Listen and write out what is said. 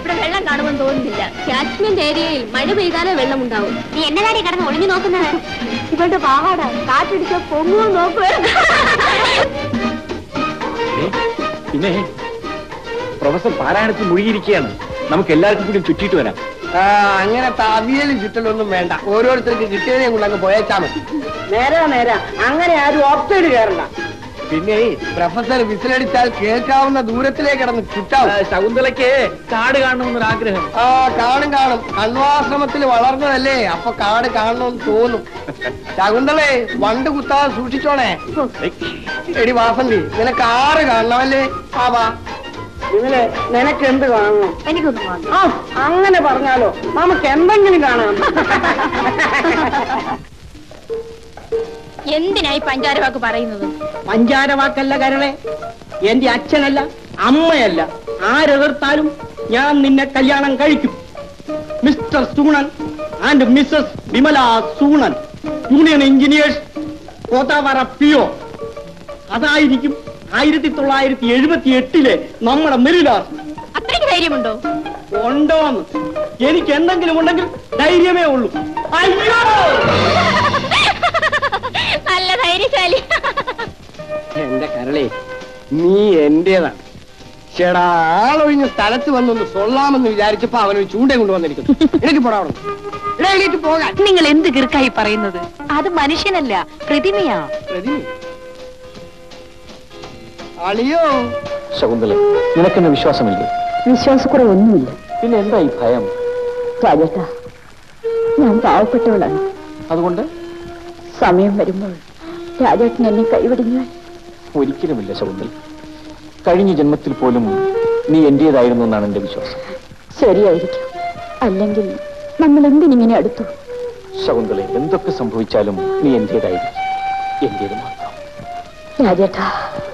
ഇവിടെ വെള്ളം കാണുമെന്ന് തോന്നുന്നില്ല. കാച്ച്മെന്റ് ഏരിയയിൽ മഴ പെയ്താലേ വെള്ളം ഉണ്ടാവും. നീ എന്നതാടി കിടന്ന് ഒളിഞ്ഞു നോക്കുന്നത്? ഇവളുടെ പാവാട കാറ്റടിച്ച പൊങ്ങുമോ നോക്കുക. പിന്നെ പ്രൊഫസർ പാരായണത്തിൽ മുഴുകിയിരിക്കുകയാണ്. നമുക്ക് എല്ലാവർക്കും കൂടി ചുറ്റിയിട്ട് വരാം. അങ്ങനെ അവിയലും ചുറ്റലൊന്നും വേണ്ട. ഓരോരുത്തർക്ക് കിട്ടിയതിനെ കൊണ്ട് അങ്ങ് പോയേച്ചാ മതി. നേരാ അങ്ങനെ ആരും ഓപ്സൈഡ് കയറണ്ട. പിന്നെ പ്രൊഫസർ വിസിലടിച്ചാൽ കേൾക്കാവുന്ന ദൂരത്തിലേക്ക് കിടന്ന് ചുറ്റാവും. ശകുന്തളയ്ക്ക് കാട് കാണണമെന്നൊരാഗ്രഹം. കാണും. കണ്വാശ്രമത്തിൽ വളർന്നതല്ലേ, അപ്പൊ കാട് കാണണമെന്ന് തോന്നും. ശകുന്തളേ, വണ്ട് കുത്താതെ സൂക്ഷിച്ചോണേ. എടി വാസന്തി, നിനക്ക് 6 കാണണമല്ലേ? വാ. ഇവലെ നിനക്ക് എന്ത് കാണണം? എനിക്കൊന്നും കാണണം. അങ്ങനെ പറഞ്ഞാലോ, നമുക്ക് എന്തെങ്കിലും കാണാം. എന്തിനായി പഞ്ചാരവാക്ക് പറയുന്നത്? പഞ്ചാരവാക്കല്ല കരളെ, എന്റെ അച്ഛനല്ല അമ്മയല്ല, ആരെതിർത്താലും ഞാൻ നിന്നെ കല്യാണം കഴിക്കും. മിസ്റ്റർ Soonan and Mrs Vimala Soonan, union engineers, Kothavara PO. അതായിരിക്കും 1978 നമ്മുടെ മെരിലാസ്. അത്രയ്ക്ക് ധൈര്യമുണ്ടോ? ഉണ്ടോന്ന് എനിക്ക് എന്തെങ്കിലും ഉണ്ടെങ്കിൽ ധൈര്യമേ ഉള്ളൂ. അയ്യോ, നല്ല ധൈര്യശാലി. എന്റെ കരളെ, നീ എന്റേതാണ്. ചേടാ, ആളൊഴിഞ്ഞ സ്ഥലത്ത് വന്നൊന്ന് കൊള്ളാമെന്ന് വിചാരിച്ചപ്പോ അവനൊരു ചൂണ്ട കൊണ്ടുവന്നിരിക്കുന്നു. എനിക്ക് പോടാവണം, എണീറ്റ് പോകാൻ. നിങ്ങൾ എന്ത് കിർക്കായി പറയുന്നത്? അത് മനുഷ്യനല്ല, പ്രതിമയാ. പ്രതിമ? അളിയോ ശകുന്തള, നിനക്കെന്നെ വിശ്വാസമില്ലേ? വിശ്വാസക്കുറവൊന്നുമില്ല. പിന്നെ എന്താ ഈ ഭയം? രാജേട്ടാ, ഞാൻ പാവപ്പെട്ടവളാണ്. അതുകൊണ്ട് സമയം വരുമ്പോൾ രാജേട്ടൻ എന്നെ കൈവിടിഞ്ഞാൽ? ഒരിക്കലുമില്ല ശകുന്തള. കഴിഞ്ഞ ജന്മത്തിൽ പോലും നീ എന്റേതായിരുന്നു എന്നാണ് എന്റെ വിശ്വാസം. ശരിയായിരിക്കും. അല്ലെങ്കിൽ നമ്മൾ എന്തിനിങ്ങനെ അടുത്തു? ശകുന്തള, എന്തൊക്കെ സംഭവിച്ചാലും നീ എന്റേതായിരിക്കും. എന്റേത് മാത്രം. രാജേട്ടാ.